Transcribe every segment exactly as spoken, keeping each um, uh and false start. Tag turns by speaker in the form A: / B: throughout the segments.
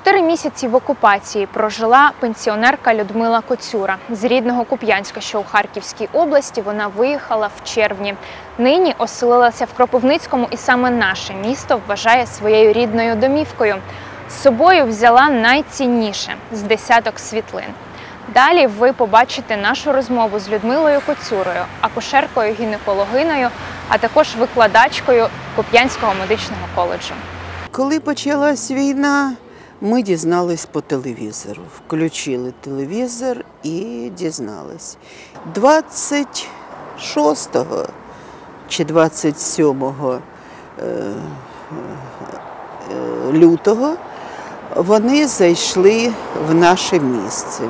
A: Чотири місяці в окупації прожила пенсіонерка Людмила Коцюра. З рідного Куп'янська, що у Харківській області, вона виїхала в червні. Нині оселилася в Кропивницькому, і саме наше місто вважає своєю рідною домівкою. З собою взяла найцінніше – з десяток світлин. Далі ви побачите нашу розмову з Людмилою Коцюрою, акушеркою-гінекологиною, а також викладачкою Куп'янського медичного коледжу.
B: Коли почалась війна, ми дізнались по телевізору. Включили телевізор і дізнались. двадцять шостого чи двадцять сьомого лютого вони зайшли в наше місце.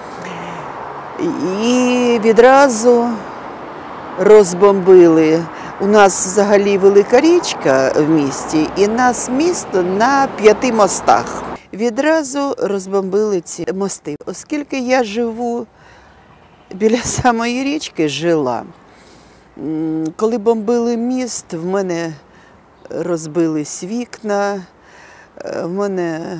B: І відразу розбомбили. У нас взагалі велика річка в місті, і нас місто на п'яти мостах. Відразу розбомбили ці мости. Оскільки я живу біля самої річки, жила, коли бомбили міст, в мене розбились вікна, в мене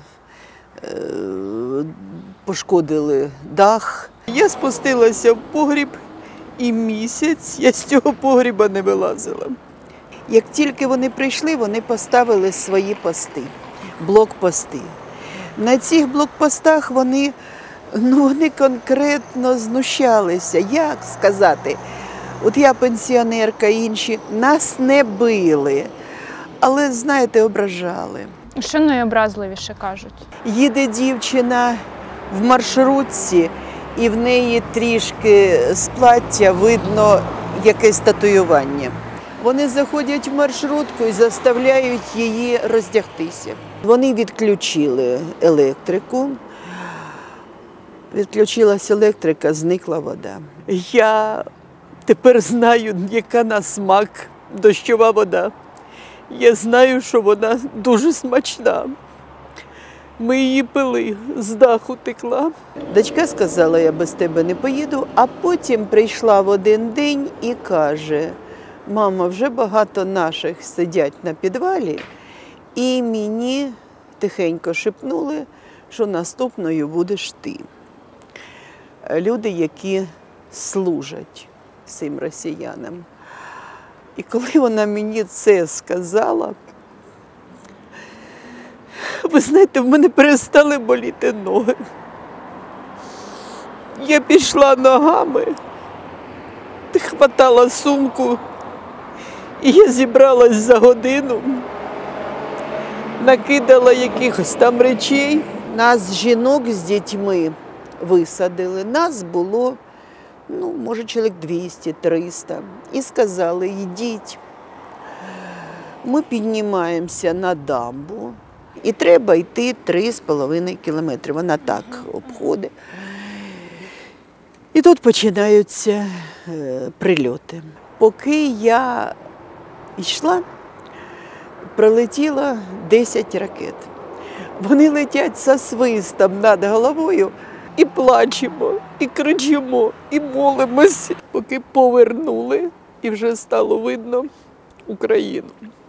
B: пошкодили дах. Я спустилася в погріб, і місяць я з цього погріба не вилазила. Як тільки вони прийшли, вони поставили свої пости, блокпости. На цих блокпостах вони, ну, вони конкретно знущалися. Як сказати? От я пенсіонерка, інші нас не били, але, знаєте, ображали.
A: Що найобразливіше кажуть?
B: Їде дівчина в маршрутці, і в неї трішки з плаття видно якесь татуювання. Вони заходять в маршрутку і заставляють її роздягтися. Вони відключили електрику. Відключилась електрика, зникла вода. Я тепер знаю, яка на смак дощова вода. Я знаю, що вона дуже смачна. Ми її пили, з даху текла. Дочка сказала, я без тебе не поїду, а потім прийшла в один день і каже: мама, вже багато наших сидять на підвалі, і мені тихенько шепнули, що наступною будеш ти. Люди, які служать цим росіянам. І коли вона мені це сказала, ви знаєте, в мене перестали боліти ноги. Я пішла ногами, хватала сумку, і я зібралась за годину, накидала якихось там речей. Нас, жінок з дітьми, висадили. Нас було, ну, може, чоловік двісті-триста. І сказали: йдіть, ми піднімаємося на дамбу. І треба йти три з половиною кілометри. Вона так обходить. І тут починаються е, прильоти. Поки я йшла, прилетіло десять ракет. Вони летять зі свистом над головою, і плачемо, і кричимо, і молимося. Поки повернули, і вже стало видно Україну.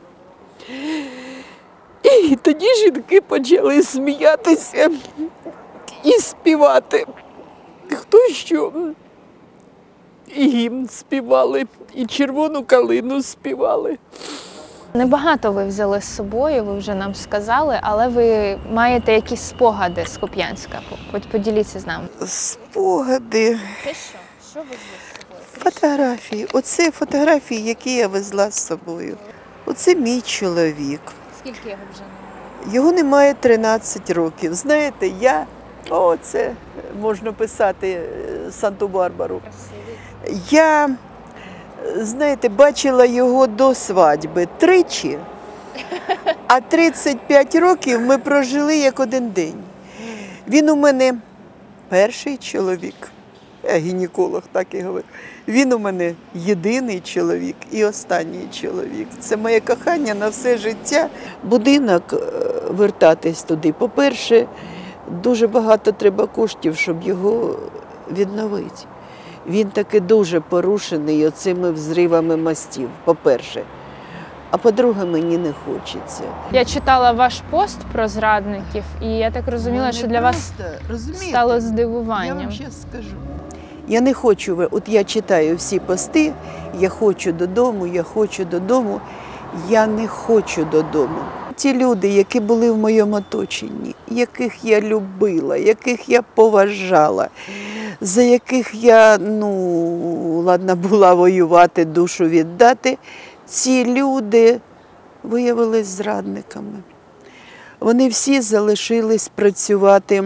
B: І тоді жінки почали сміятися і співати. Хто що. І гімн співали, і червону калину співали.
A: Небагато ви взяли з собою, ви вже нам сказали, але ви маєте якісь спогади з Куп'янська. Поділіться з нами.
B: Спогади.
A: Це що? Що ви везли з собою?
B: Фотографії. Оце фотографії, які я везла з собою. Оце мій чоловік.
A: Скільки його вже немає?
B: Його немає тринадцять років. Знаєте, я, о, це можна писати Санту-Барбару. Я, знаєте, бачила його до свадьби тричі, а тридцять п'ять років ми прожили як один день. Він у мене перший чоловік, я гінеколог так і говорю. Він у мене єдиний чоловік і останній чоловік. Це моє кохання на все життя. Будинок, вертатись туди, по-перше, дуже багато треба коштів, щоб його відновити. Він таки дуже порушений оцими взривами мостів, по-перше. А по-друге, мені не хочеться.
A: Я читала ваш пост про зрадників, і я так розуміла,
B: Ну,
A: що
B: не
A: для вас
B: просто, розумієте?
A: стало
B: Я
A: здивуванням.
B: вам зараз скажу. Я не хочу, ви- от я читаю всі пости, я хочу додому, я хочу додому, я не хочу додому. Ті люди, які були в моєму оточенні, яких я любила, яких я поважала, за яких я, ну, ладна була воювати, душу віддати, ці люди виявились зрадниками. Вони всі залишились працювати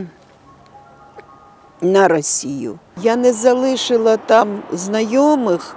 B: на Росію. Я не залишила там знайомих,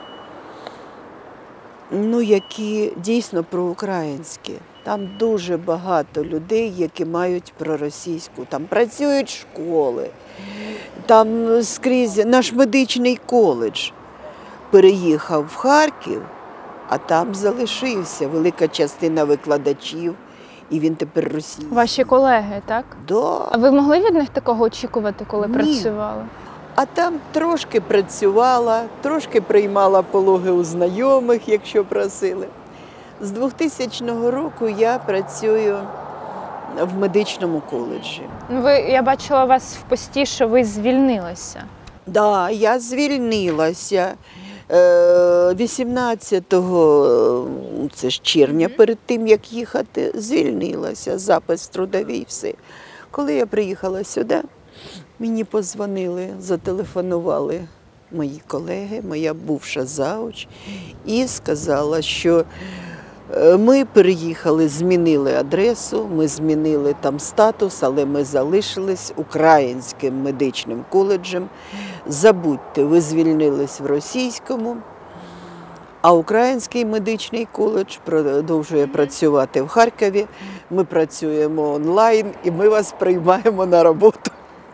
B: ну, які дійсно проукраїнські. Там дуже багато людей, які мають проросійську. Там працюють школи, там скрізь наш медичний коледж переїхав в Харків, а там залишився велика частина викладачів, і він тепер російський.
A: Ваші колеги, так?
B: Да.
A: А ви могли від них такого очікувати, коли
B: Ні.
A: працювали?
B: А там трошки працювала, трошки приймала пологи у знайомих, якщо просили. З двохтисячного року я працюю в медичному коледжі.
A: Ну, ви, я бачила вас в пості, що ви звільнилися.
B: Да, я звільнилася е, вісімнадцятого це ж червня, перед тим, як їхати, звільнилася, запис в трудовій, все. Коли я приїхала сюди, мені подзвонили, зателефонували мої колеги, моя бувша завуч, і сказала, що е, ми переїхали, змінили адресу, ми змінили там статус, але ми залишились українським медичним коледжем. Забудьте, ви звільнились в російському, а український медичний коледж продовжує працювати в Харкові. Ми працюємо онлайн і ми вас приймаємо на роботу.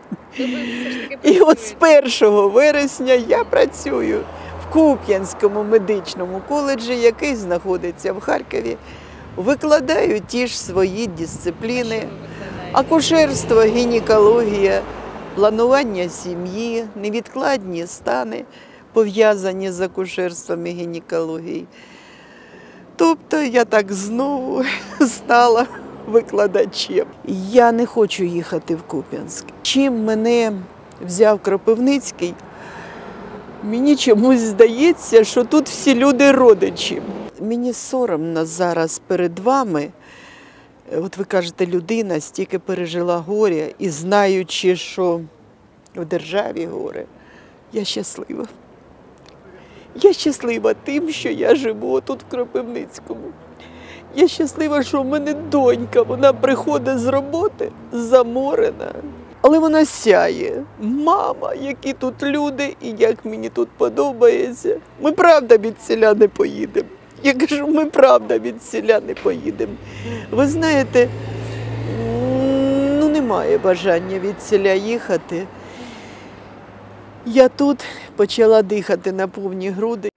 B: І от з першого вересня я працюю в Куп'янському медичному коледжі, який знаходиться в Харкові. Викладаю ті ж свої дисципліни: акушерство, гінекологія, планування сім'ї, невідкладні стани, пов'язані з акушерством і гінекологією. Тобто я так знову стала викладачем. Я не хочу їхати в Куп'янськ. Чим мене взяв Кропивницький, мені чомусь здається, що тут всі люди родичі. Мені соромно зараз перед вами. От ви кажете, людина стільки пережила горя і знаючи, що в державі горе, я щаслива. Я щаслива тим, що я живу тут в Кропивницькому. Я щаслива, що в мене донька, вона приходить з роботи заморена, але вона сяє. Мама, які тут люди і як мені тут подобається. Ми правда від селя не поїдемо. Я кажу, ми правда від селя не поїдемо. Ви знаєте, ну немає бажання від селя їхати. Я тут почала дихати на повні груди.